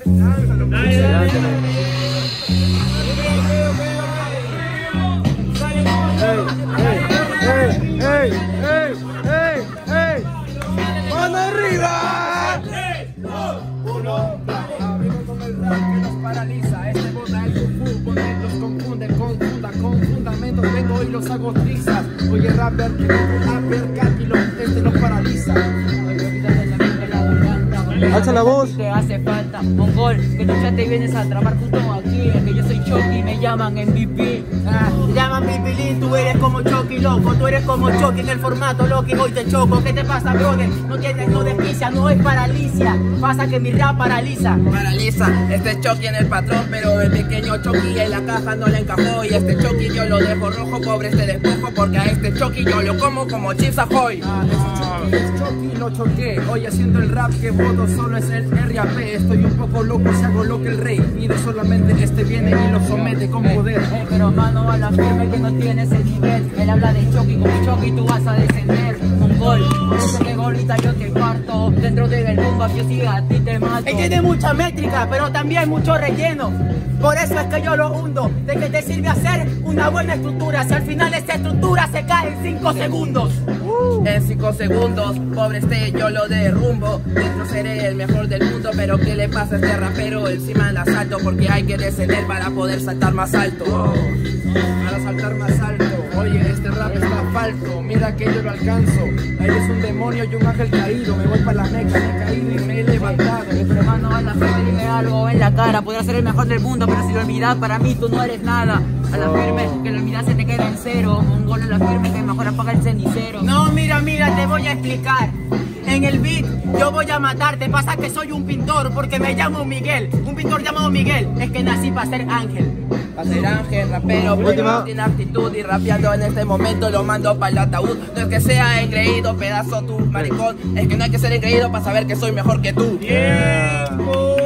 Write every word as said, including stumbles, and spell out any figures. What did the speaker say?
Lánzalo, Dale, dale, dale. ¡Ey, ey, ey, ey, ey! ¡Mano arriba! tres, dos, Uno, vengo con el rap que nos paraliza. Este bota el kung fu, poner los confunde, confunda, con fundamentos vengo y los hago trizas. Oye, rapper, que vengo a ver cáquilo, este los paraliza. Alza la voz. Te hace falta mongol, que tú ya te vienes a trabar justo aquí, es que yo soy Chucky y me llaman M V P. Ah, te llaman Pipilín, tú eres como Chucky, loco, tú eres como Chucky en el formato, Loki, hoy te choco. ¿Qué te pasa, brother? No tienes, no desquicia, no es paralicia, pasa que mi rap paraliza. Paraliza, este Chucky en el patrón, pero el pequeño Chucky en la caja no le encajó. Y este Chucky yo lo dejo rojo, pobre este despojo, porque a este Chucky yo lo como como Chips Ahoy. Ah, es Chucky, es Chucky, lo choqué. Hoy haciendo el rap que voto solo es el R A P. Estoy un poco loco si hago lo que el rey pide, solamente este viene y lo somete con poder. Eh, pero mano a la firme que no tienes el nivel. Él habla de Chucky, como Chucky tú vas a descender. Mongol, por eso que golita yo te parto. Dentro del bomba yo sí a ti te mato. Él tiene mucha métrica, pero también mucho relleno. Por eso es que yo lo hundo. ¿De qué te sirve hacer una buena estructura si al final esta estructura se cae en cinco segundos? En cinco segundos, pobre este yo lo derrumbo. Dentro seré el mejor del mundo, pero ¿qué le pasa a este rapero? Encima anda salto porque hay que descender para poder saltar más alto. Para saltar más alto, oye, este rap está falto, mira que yo lo alcanzo. Ahí es un demonio y un ángel caído, me voy para la meca, me he caído y me he levantado. Pero mano a la firme dime algo en la cara. Podrás ser el mejor del mundo, pero si lo olvidas para mí tú no eres nada. A la firme que lo olvidas se te queda en cero. Mongol a la firme que mejor apaga el cenicero. No, mira, mira, te voy a explicar. En el beat yo voy a matarte, pasa que soy un pintor porque me llamo Miguel. Un pintor llamado Miguel, es que nací para ser ángel. Para ser ángel, rapero, porque no tiene actitud. Y rapeando en este momento lo mando para el ataúd. No es que sea engreído, pedazo tu maricón. Es que no hay que ser engreído para saber que soy mejor que tú. ¡Tiempo!